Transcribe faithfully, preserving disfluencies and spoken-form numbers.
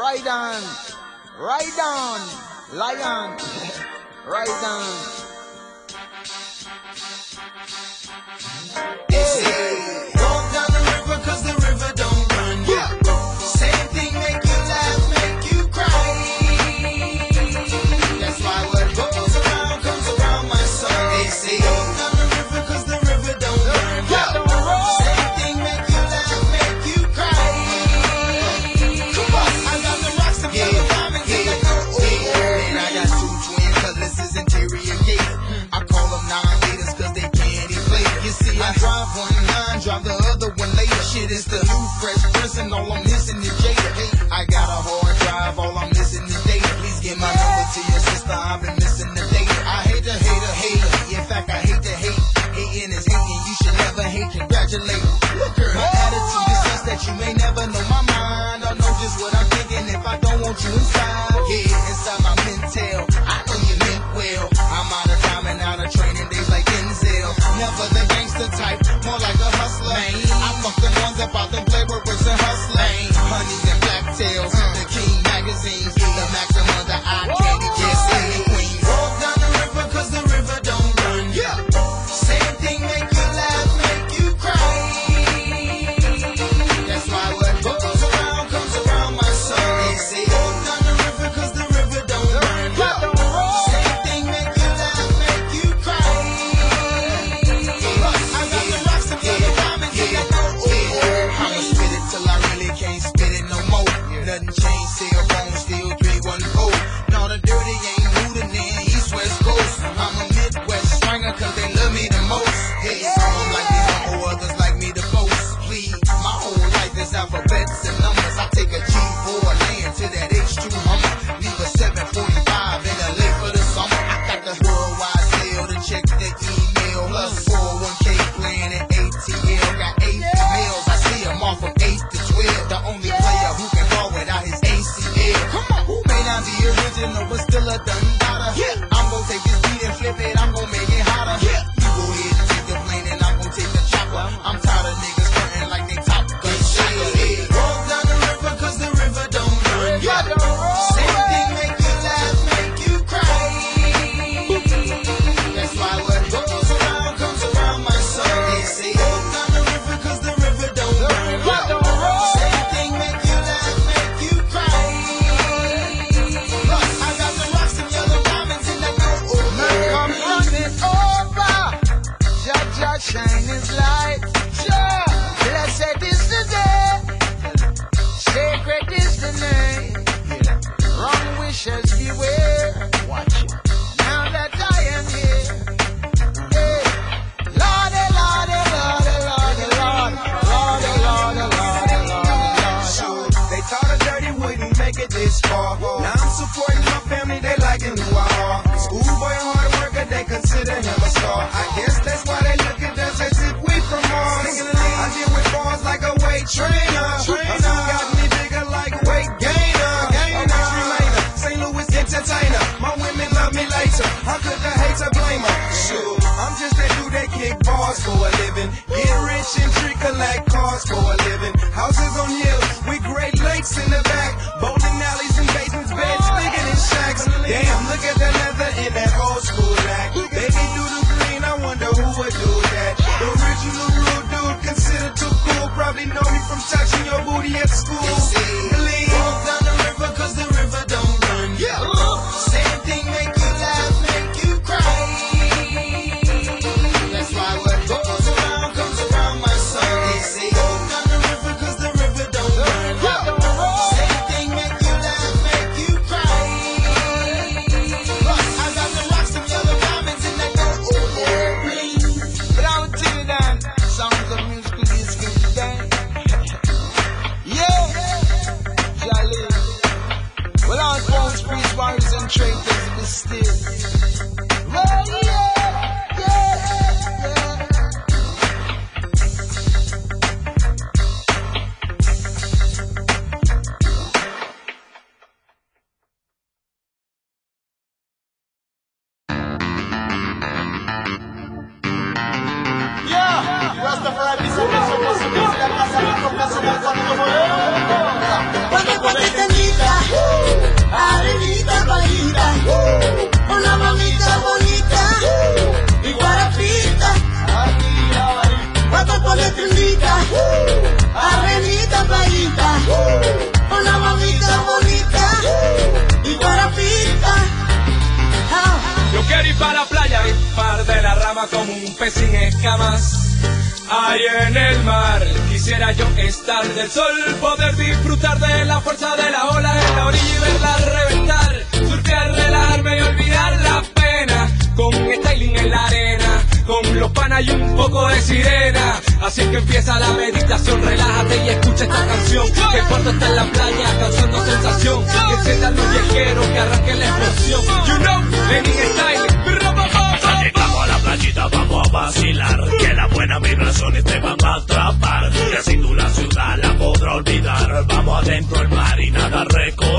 Right on, right on, lion, right on. Hey, walk down the river 'cause the river don't run. Yeah. Same thing make you laugh, make you cry. That's why what goes around comes around, my son. They say walk down the river 'cause the river don't run. Yeah. Same thing make you laugh, make you cry. Come on, I got the rocks to play with diamonds. Yeah, yeah, and I got two twin colors, is interior gate. I call them nine leaders 'cause they can't play. You see, I drive one nine, drive the other one later. Shit is the new fresh person, all I'm missing is Jada. I got a hard drive, all I'm missing is data. Please get my number to your sister, I've been missing the data. I hate to hate a hater, in fact I hate to hate. Hating is hating, you should never hate, congratulate. Look, girl, my attitude is such that you may never know my mind. I know just what I'm thinking if I don't want you inside. Yeah, inside my mental, I know you meant well. I'm out of time and out of training days like Denzel. Never the gangster type, more like a hustler. I fuck the ones about the playboys and hustlers. Honeys and blacktails, the King magazines, the maximum, the eye candy, just in the queens. Walk down the river 'cause the river don't run. Yeah. Same thing make you laugh, make you cry. That's why what goes around comes around, my son. They say walk down the river 'cause the river don't run. Yeah. Same thing make you laugh, make you cry. I got the rocks to play the diamonds, and I know. I'ma spit it till I really can't spit it no more. Nothing changed, cell phone still three one four. No, the dirty ain't new to me, East West Coast. I'm a Midwest stringer 'cause they love me the most. Hey, some like me humble, others like me the most. Please, my whole life is alphabets and numbers. I take a G four land to that H two Hummer. Leave a seven forty-five in L A for the summer. I got the worldwide sale to check the email. Plus four oh one K plan and A T L. Got eight emails, I see them off from eight to twelve. The only player who can ball without his A C L. Come on, who may not be original but still a done daughter. Yeah. I'm gon' take this beat and flip it, I'm gon' make it hotter. Yeah. You go ahead and take the plane and I'm gon' take the chopper. I'm tired of niggas frontin' like they top gun shooters. Hey, walk down the river 'cause the river don't run. Yeah. Same thing make you laugh, make you cry. That's why what goes around comes around, my son. They say walk down the river 'cause the river don't run. Yeah. Same thing make you laugh, make you cry. Plus, I got the rocks and yellow diamonds and I know. Come running over, Jah Jah shine his light. Jah, blessed is the day, sacred is the name. Wrong wishes beware. Watch it. Now that I am here, hey, Lordy, Lordy, Lordy, Lordy, Lord, Lordy, Lordy, Lordy, Lordy, Sure, they thought a dirty wouldn't make it this far. Now I'm supporting my family, they liking who I are. Schoolboy hard worker, they consider him a star. I guess that's why they look at us as if we from Mars. I deal with bars like a weight trainer. Hustle got me bigger like weight gainer. A country later, Saint Louis entertainer. My women love me later. How could the hater blame her? Sure, I'm just that dude that kick bars for a living. Get rich and trick collect cars for a living. Houses on hills with great lakes in the back. Bowling alleys and basements, beds bigger than shacks. Damn, look at the leather in that old school rack. Baby doodle green, I wonder who would do that. The original rude dude, considered too cool. Probably know me from touching your booty at school. Believe. Walk down the river 'cause the river don't run. Yeah. Same thing make you laugh, make you cry. That's why what goes around comes around, my son. They say walk down the river 'cause the river don't run. Yeah. Same thing make you laugh, make you cry. Plus, I got the rocks, some yellow diamonds, and they go ooh, ooh. But I would tell you that sounds of musical disco today. Yeah, Jolly. Well, our phones, priests, warriors, and traitors be still. Well, yeah, yeah, yeah. Yeah, Rastafari, this is the most of the professional, professional, professional. Cuando te necesita cama como un pez sin escamas. Ahí en el mar quisiera yo estar, del sol poder disfrutar de la fuerza de la ola en la orilla y verla reventar, surfear, relajarme y olvidar la pena, con styling en la arena, con los panas y un poco de sirena. Así que empieza la meditación, relájate y escucha esta canción, que el cuarto está en la playa causando sensación, que enciendan los viajeros, que arranque la explosión. You know, Lenin styling. Llegamos a la playita, vamos a vacilar, que las buenas vibraciones te van a atrapar, que así tú la ciudad la podrás olvidar. Vamos adentro al mar y nada recordar.